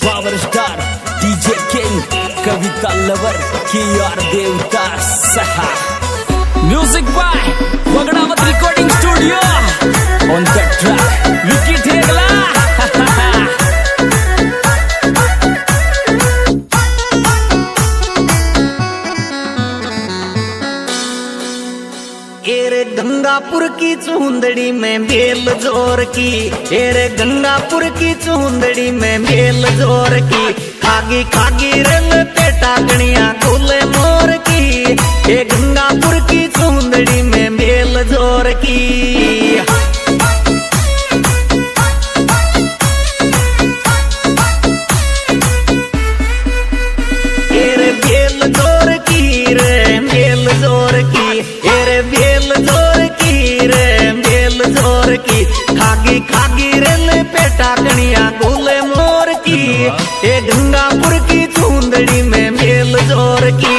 Power star DJ king Kavita lover की यार देवता सहा music by Vagdawat recording studio on the track Vicky Thegla. एरे गंगापुर की चूंदड़ी में बेल जोर की, एरे गंगापुर की चूंदड़ी में बेल जोर की, खागी खागी रल पेटा गणिया गोले मोर की, ए गंगापुर की चूंदड़ी में बेल जोर की। एरे बेल जोर की रे बेल जोर की, एरे बेल जोर की रे बेल जोर की, खागी खागी रेल पेटा कणिया गोले मोर की, ए गंगापुर की चूंदड़ी में बेल जोर की।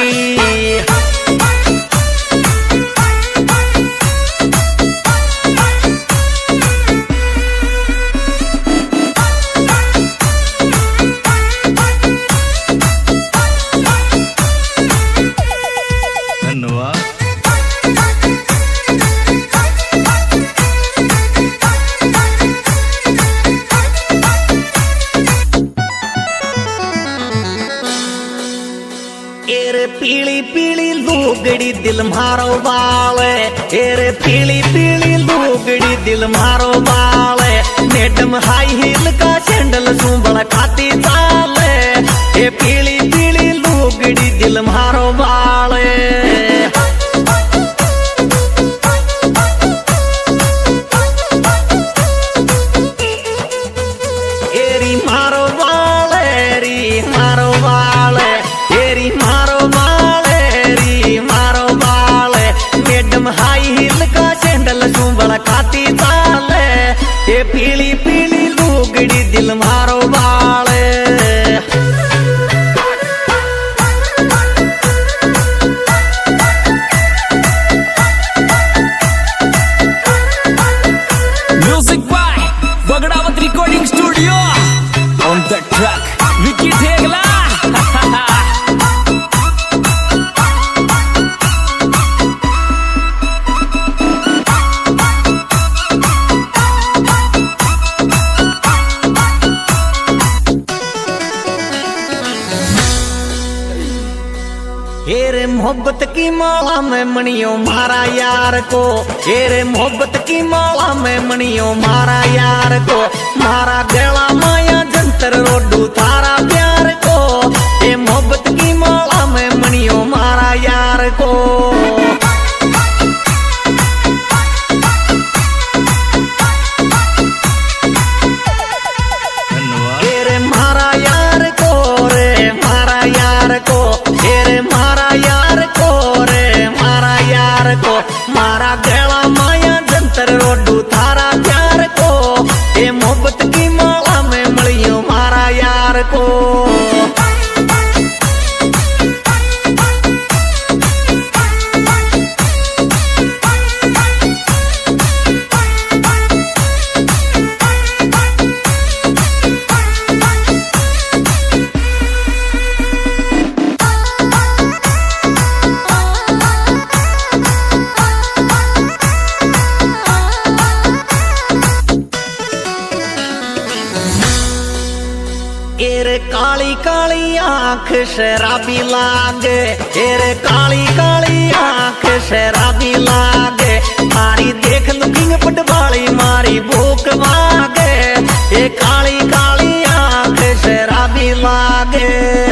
एरे पीली पीली लुगड़ी दिल मारो बाले, एरे पीली पीली लुगड़ी दिल मारो बाले, मैडम हाई हील का सैंडल सुबड़ खाती चाले, ए पीली पीली लुगड़ी दिल मारो बाले। एरी मारो बाले री मारो बाले, एरी मारो बाले री मारो बाले, मैडम हाई हील का सैंडल सुबड़ खाती चाले, ये पीली पीली लुगड़ी दिल मारो बाले। Music by Vagdawat recording studio on the track Vicky Thegla. एरे मोहब्बत की माला में मणियों मारा यार को, एरे मोहब्बत की माला में मणियों मारा यार को, मारा गला माया जंतर रोडू थारा प्यार को, ए मोहब्बत की माला में मणियों मारा यार को। एरे मारा यार को रे मारा यार को, एरे मारा यार को रे मारा यार को, मारा गला माया जंतर रोडू थारा प्यार को, ए मोहब्बत की माला में मलियो मारा यार को। एरे काली काली आंख शराबी लागे, एरे काली काली आंख शराबी लागे, मारी देख लुकिंग पटवाली मारी भूख मागे, ए काली काली आंख शराबी लागे।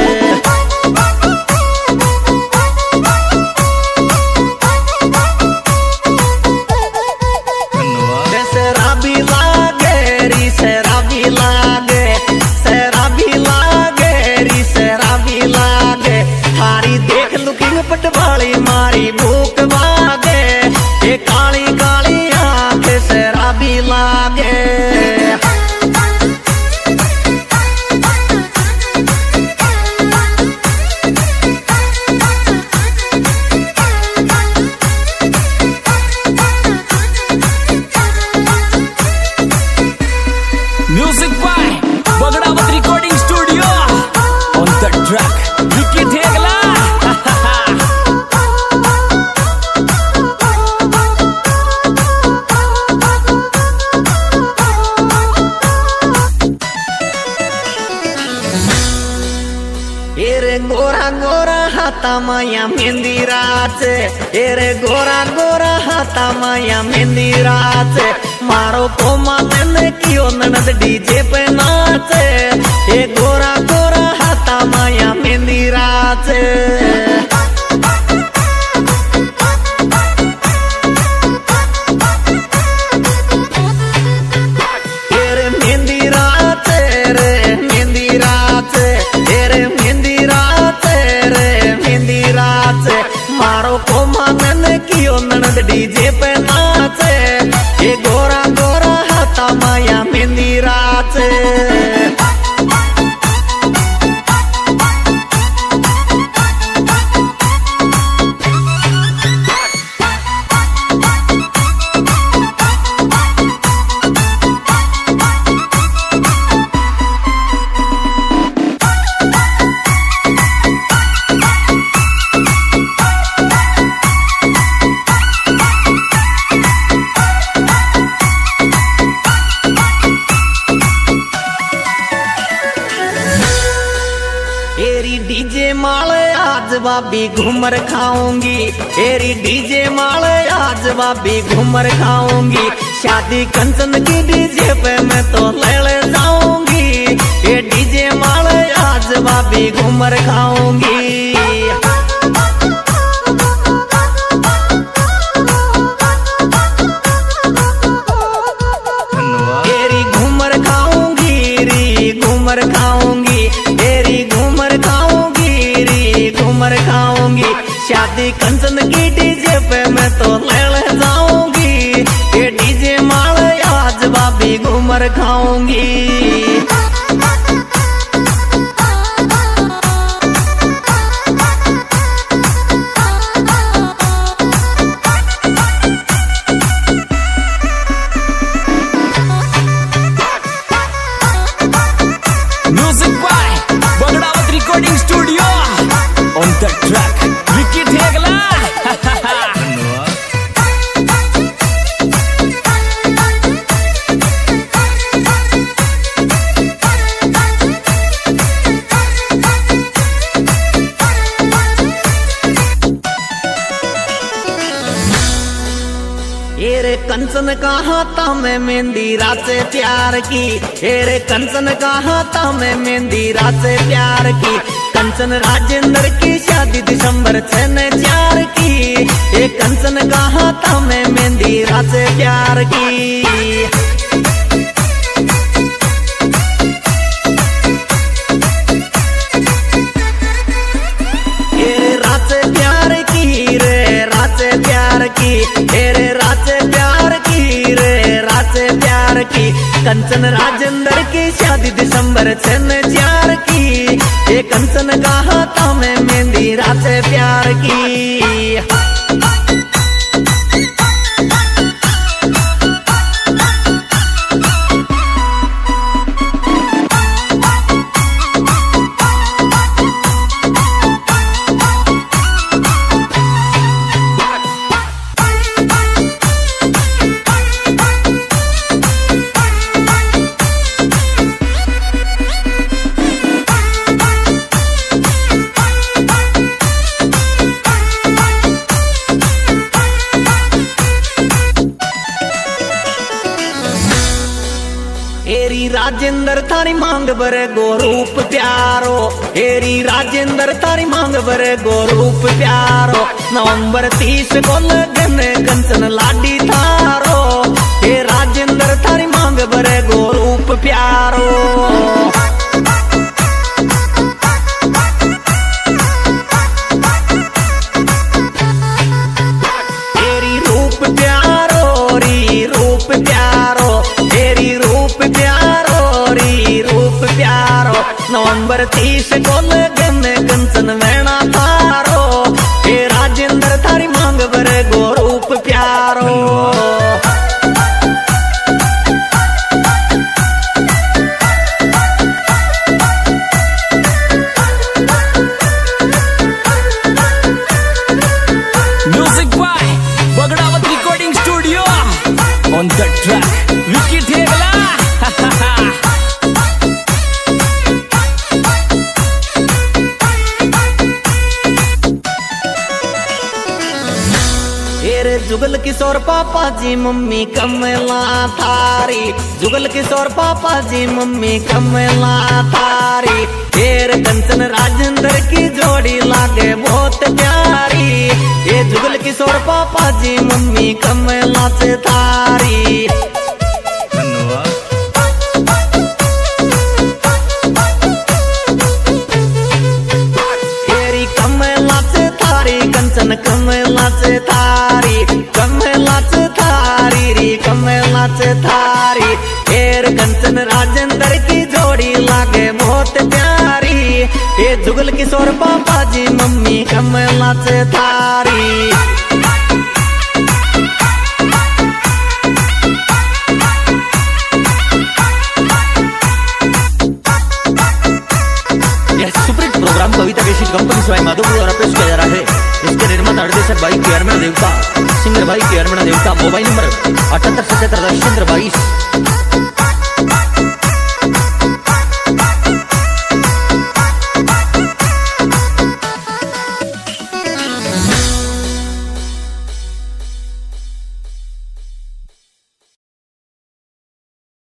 शराबी लागे री शराबी लागे, शराबी लागे री शराबी लागे, हारी देख लुकिंग पटवाली मारी भूख मागे, ये काली काली आंख शराबी लागे। हाता माया मेहंदीराच रे गोरा गोरा हाता माया मेहंदीराच मारो कोमा मैंने कियो ननद डीजे पे नाच ये गोरा गोरा हाता माया मेहंदीराच डीजे पे नाचे ये गोरा गोरा हाथा माया मेहंदीराच डीजे माले आज बाबी घूमर खाऊंगी एरी डीजे माले आज बाबी घूमर खाऊंगी शादी कंचन की डीजे पे मैं तो ले जाऊंगी ये डीजे माले आज बाबी घूमर खाऊंगी एरी घूमर खाऊंगी री घूमर खाऊंगी एरी घूमर खाऊंगी शादी कंचन की डीजे पे मैं तो ले जाऊंगी ये डीजे माले आज बाबी घूमर खाऊंगी music by Bagdawat recording studio on the track Vicky Thegla एरे कंचन का हाथा में मेहंदीरा से प्यार की एरे कंचन का हाथा में मेहंदीरा से प्यार की कंचन राजेंद्र की शादी दिसंबर 4 की ये कंचन का हाथा में मेहंदीरा से प्यार की की कंचन राजेंद्र की शादी दिसंबर 4 की ये कंचन का हाथा में मेहंदीरा से प्यार की एरी राजेंद्र थारी मांग बरे गोरूप प्यारो एरी राजेंद्र थारी मांग बरे गोरूप प्यारो नवंबर 30 को लगन कंचन लाडी थारो ए राजेंद्र थारी मांग बरे गोरूप प्यारो एरी रूप प्यारो री रूप प्यारो एरी रूप प्यारो नवंबर 30 को लगन कंचन वेणा थारो ये राजेंद्र थारी मांग बरे गोरूप प्यारो music by Bagdawat recording studio on the track Vicky Thegla Jugal Kishore पापा जी मम्मी कमला थारी, जुगल किशोर पापा जी मम्मी कमला थारी। तेर कंचन राजेंद्र की जोड़ी लागे बहुत प्यारी, ये जुगल किशोर पापा जी मम्मी कमला से थारी। कंचन कमला से थारी, कमला से थारी री कमला से थारी। फेर कंचन राजेंद्र की जोड़ी लागे बहुत प्यारी, ये जुगल किशोर पापा जी मम्मी कमला से थारी। Program Kavita KC company Sawai Madhopur द्वारा पेश किया जा रहा है। इसके निर्माता निर्देशक भाई केआर मीणा देवता, सिंगर भाई केआर मीणा देवता। Mobile number 7877 22